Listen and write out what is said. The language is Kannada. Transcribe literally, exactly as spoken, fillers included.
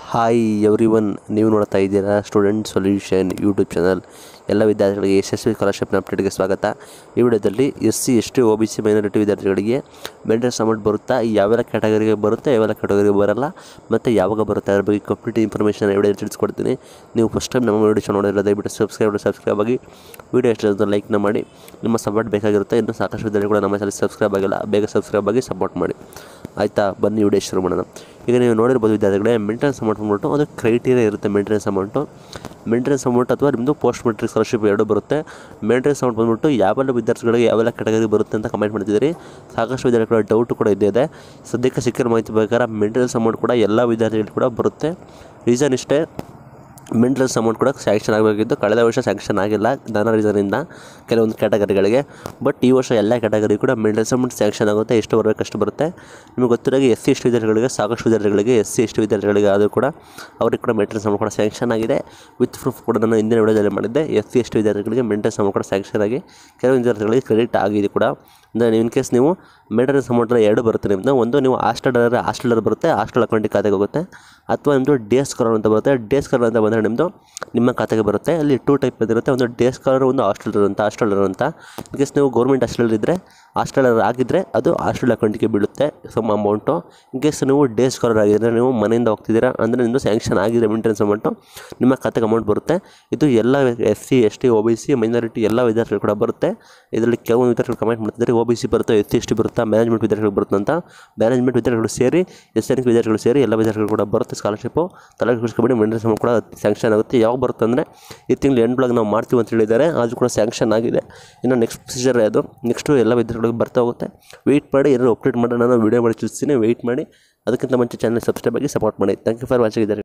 ಹಾಯ್ ಎವ್ರಿವನ್, ನೀವು ನೋಡ್ತಾ ಇದ್ದೀರಾ ಸ್ಟೂಡೆಂಟ್ ಸೊಲ್ಯೂಷನ್ ಯೂಟ್ಯೂಬ್ ಚಾನಲ್. ಎಲ್ಲ ವಿದ್ಯಾರ್ಥಿಗಳಿಗೆ ಎಸ್ ಎಸ್ ವಿ ಸ್ಕಾಲರ್ಶಿಪ್ನ ಅಪ್ಡೇಟ್ಗೆ ಸ್ವಾಗತ. ಈ ವಿಡಿಯೋದಲ್ಲಿ S C S T O B C minority ವಿದ್ಯಾರ್ಥಿಗಳಿಗೆ ಮೇಂಟೆನೆನ್ಸ್ ಅಮೌಂಟ್ ಬರುತ್ತಾ, ಯಾವೆಲ್ಲ ಕ್ಯಾಟಗರಿಗೆ ಬರುತ್ತೆ, ಯಾವೆಲ್ಲ ಕ್ಯಾಟಗರಿಗೆ ಬರಲ್ಲ, ಮತ್ತು ಯಾವಾಗ ಬರುತ್ತೆ ಅದ್ರ ಬಗ್ಗೆ ಕಂಪ್ಲೀಟ್ ಇನ್ಫಾರ್ಮೇಷನ್ ವಿಡಿಯೋ ತಿಳಿಸ್ಕೊಡ್ತೀನಿ. ನೀವು ಫಸ್ಟ್ ಟೈಮ್ ನಮ್ಮ ವಿಡಿಯೋ ನೋಡಿದ್ರೆ ದಯವಿಟ್ಟು ಸಬ್ಸ್ಕ್ರೈಬ್ ಸಬ್ಸ್ಕ್ರೈಬ್ ಆಗಿ ವಿಡಿಯೋ ಎಷ್ಟು ಲೈಕ್ನ ಮಾಡಿ. ನಿಮ್ಮ ಸಪೋರ್ಟ್ ಬೇಕಾಗಿರುತ್ತೆ. ಇನ್ನೂ ಸಾಕಷ್ಟು ವಿದ್ಯಾರ್ಥಿಗಳು ಕೂಡ ನಮ್ಮ ಚಾನಲ್ ಸಬ್ಸ್ಕ್ರೈಬ್ ಆಗಿಲ್ಲ, ಬೇಗ ಸಬ್ಸ್ಕ್ರೈಬ್ ಆಗಿ ಸಪೋರ್ಟ್ ಮಾಡಿ. ಆಯಿತಾ, ಬನ್ನಿ ವಿಡಿಯೋ ಶುರು ಮಾಡೋಣ. ಈಗ ನೀವು ನೋಡಿರ್ಬೋದು ವಿದ್ಯಾರ್ಥಿಗಳೇ, ಮೇಂಟೆನೆನ್ಸ್ ಅಮೌಂಟ್ ಬಂದ್ಬಿಟ್ಟು ಅದು ಕ್ರೈಟೀರಿಯಾ ಇರುತ್ತೆ. ಮೇಂಟೆನೆನ್ಸ್ ಅಮೌಂಟು ಮೇಂಟೆನೆನ್ಸ್ ಅಮೌಂಟ್ ಅಥವಾ ನಿಮ್ಮದು ಪೋಸ್ಟ್ ಮೆಟ್ರಿಕ್ ಸ್ಕಾಲರ್ಶಿಪ್ ಎರಡು ಬರುತ್ತೆ. ಮೇಂಟೆನೆನ್ಸ್ ಅಮೌಂಟ್ ಬಂದ್ಬಿಟ್ಟು ಯಾವೆಲ್ಲ ವಿದ್ಯಾರ್ಥಿಗಳಿಗೆ ಯಾವೆಲ್ಲ ಕ್ಯಾಟಗರಿ ಬರುತ್ತೆ ಅಂತ ಕಮೆಂಟ್ ಮಾಡ್ತಿದ್ದೀರಿ. ಸಾಕಷ್ಟು ವಿದ್ಯಾರ್ಥಿಗಳ ಡೌಟ್ ಕೂಡ ಇದೆ. ಸದ್ಯಕ್ಕೆ ಸಿಕ್ಕಿರೋ ಮಾಹಿತಿ ಪ್ರಕಾರ ಮೇಂಟೆನೆನ್ಸ್ ಅಮೌಂಟ್ ಕೂಡ ಎಲ್ಲ ವಿದ್ಯಾರ್ಥಿಗಳು ಕೂಡ ಬರುತ್ತೆ. ರೀಸನ್ ಇಷ್ಟೇ, ಮೇಂಟೆನೆನ್ಸ್ ಅಮೌಂಟ್ ಕೂಡ ಸ್ಯಾಂಕ್ಷನ್ ಆಗಬೇಕಿದ್ದು ಕಳೆದ ವರ್ಷ ಸ್ಯಾಂಕ್ಷನ್ ಆಗಿಲ್ಲ ನಾನಾ ರೀಸನಿಂದ ಕೆಲವೊಂದು ಕ್ಯಾಟಗರಿಗಳಿಗೆ. ಬಟ್ ಈ ವರ್ಷ ಎಲ್ಲ ಕ್ಯಾಟಗರಿ ಕೂಡ ಮೇಂಟೆನೆನ್ಸ್ ಅಮೌಂಟ್ ಸ್ಯಾಂಕ್ಷನ್ ಆಗುತ್ತೆ. ಎಷ್ಟು ಬರಬೇಕು ಅಷ್ಟು ಬರುತ್ತೆ. ನಿಮಗೆ ಗೊತ್ತಿರೋಗೆ ಎಸ್ ಸಿ ಎಸ್ ಟಿ ವಿದ್ಯಾರ್ಥಿಗಳಿಗೆ, ಸಾಕಷ್ಟು ವಿದ್ಯಾರ್ಥಿಗಳಿಗೆ ಎಸ್ ಸಿ ಎಸ್ ಟಿ ವಿದ್ಯಾರ್ಥಿಗಳಿಗೆ ಆದರೂ ಕೂಡ ಅವ್ರಿಗೆ ಕೂಡ ಮೇಂಟೆನೆನ್ಸ್ ಅಮೌಂಟ್ ಕೂಡ ಸ್ಯಾಂಕ್ಷನ್ ಆಗಿದೆ. ವಿತ್ ಪ್ರೂಫ್ ಕೂಡ ನಾನು ಹಿಂದಿನ ವಿಡಿಯೋದಲ್ಲಿ ಮಾಡಿದ್ದೆ. ಎಸ್ ಸಿ ಎಸ್ ಟಿ ವಿದ್ಯಾರ್ಥಿಗಳಿಗೆ ಮೇಂಟೆನೆನ್ಸ್ ಅಮೌಂಟ್ ಕೂಡ ಸ್ಯಾಂಕ್ಷನ್ ಆಗಿ ಕೆಲವು ವಿದ್ಯಾರ್ಥಿಗಳಿಗೆ ಕ್ರೆಡಿಟ್ ಆಗಿದೆ ಕೂಡ. ಅಂದರೆ ಇನ್ ಕೇಸ್ ನೀವು ಮೇಂಟೆನೆನ್ಸ್ ಅಮೌಂಟ್ ಎರಡು ಬರುತ್ತೆ ನಿಮ್ಮದು. ಒಂದು ನೀವು ಹಾಸ್ಟೆಲರ್ ಹಾಸ್ಟೆಲರ್ ಬರುತ್ತೆ, ಹಾಸ್ಟೆಲ್ ಅಕೌಂಟಿಗೆ ಖಾತೆಗೆ ಹೋಗುತ್ತೆ. ಅಥವಾ ನಿಮ್ಮದು ಡೇ ಸ್ಕಾಲರ್ ಅಂತ ಬರುತ್ತೆ. ಡೇ ಸ್ಕಾಲರ್ ಅಂತ ಬಂದರೆ ನಿಮ್ಮದು ನಿಮ್ಮ ಖಾತೆಗೆ ಬರುತ್ತೆ. ಅಲ್ಲಿ ಟೂ ಟೈಪ್ ಇರುತ್ತೆ, ಒಂದು ಡೇ ಸ್ಕಾಲರ್, ಒಂದು ಹಾಸ್ಟೆಲರ್ ಅಂತ ಹಾಸ್ಟೆಲರ್ ಅಂತ ಇನ್ ಕೇಸ್ ನೀವು ಗೌರ್ಮೆಂಟ್ ಹಾಸ್ಟೆಲರ್ ಇದ್ದರೆ, ಹಾಸ್ಟೆಲರ್ ಆಗಿದ್ದರೆ ಅದು ಹಾಸ್ಟೆಲ್ ಅಕೌಂಟಿಗೆ ಬೀಳುತ್ತೆ ಸಮ್ ಅಮೌಂಟು. ಇನ್ ಕೇಸ್ ನೀವು ಡೇ ಸ್ಕಾಲರ್ ಆಗಿದ್ದರೆ, ನೀವು ಮನೆಯಿಂದ ಹೋಗ್ತಿದ್ದೀರಾ ಅಂದರೆ ನಿಮ್ಮದು ಸ್ಯಾಂಕ್ಷನ್ ಆಗಿದೆ ಮೇಂಟೆನೆನ್ಸ್ ಅಮೌಂಟು, ನಿಮ್ಮ ಖಾತೆಗೆ ಅಮೌಂಟ್ ಬರುತ್ತೆ. ಇದು ಎಲ್ಲ S C S T O B C minority ಎಲ್ಲ ವಿದ್ಯಾರ್ಥಿಗಳು ಕೂಡ ಬರುತ್ತೆ. ಇದರಲ್ಲಿ ಕೆಲವೊಂದು ವಿದ್ಯಾರ್ಥಿಗಳು ಕಮೆಂಟ್ ಮಾಡ್ತಿದ್ದಾರೆ ಒ ಬಿ ಸಿ ಬರುತ್ತೆ, ಎಸ್ ಸಿ ಎಸ್ ಟಿ ಬರುತ್ತಾ, ಮ್ಯಾನೇಜ್ಮೆಂಟ್ ವಿದ್ಯಾರ್ಥಿಗಳು ಬರುತ್ತೆ ಅಂತ. ಮ್ಯಾನೇಜ್ಮೆಂಟ್ ವಿದ್ಯಾರ್ಥಿಗಳು ಸೇರಿ ಎಸ್ ಎನ್ ವಿದ್ಯಾರ್ಥಿಗಳು ಸೇರಿ ಎಲ್ಲ ವಿದ್ಯಾರ್ಥಿಗಳು ಕೂಡ ಬರುತ್ತೆ ಸ್ಕಾಲರ್ಶಿಪ್ಪು. ತಲೆಗೆ ಕುಡಿಸ್ಕೊಬೇಡಿ, ಮೇಂಟೆನೆನ್ಸ್ ಅಮೌಂಟ್ ಕೂಡ ಸ್ಯಾಂಕ್ಷನ್ ಆಗುತ್ತೆ. ಯಾವಾಗ ಬರುತ್ತೆ ಅಂದರೆ ಈ ತಿಂಗಳು ಎಂಡ್ ಬ್ಲಾಗ್ ನಾವು ಮಾಡ್ತೀವಿ ಅಂತ ಹೇಳಿದ್ದಾರೆ. ಅದು ಕೂಡ ಸ್ಯಾಂಕ್ಷನ್ ಆಗಿದೆ. ಇನ್ನು ನೆಕ್ಸ್ಟ್ ಪ್ರೊಸೀಜರ್ ಅದು ನೆಕ್ಸ್ಟು ಎಲ್ಲ ವಿದ್ಯಾರ್ಥಿಗಳಿಗೆ ಬರ್ತಾ ಹೋಗುತ್ತೆ. ವೆಯ್ಟ್ ಮಾಡಿ, ಏನಾದ್ರು ಅಪ್ಡೇಟ್ ಮಾಡೋಣ, ನಾನು ವೀಡಿಯೋ ಮಾಡಿ ತಿಳಿಸ್ತೀನಿ. ವೆಯ್ಟ್ ಮಾಡಿ. ಅದಕ್ಕಿಂತ ಮುಂಚೆ ಚಾನಲ್ ಸಬ್ಸ್ಕ್ರೈಬ್ ಆಗಿ ಸಪೋರ್ಟ್ ಮಾಡಿ. Thank you for watching.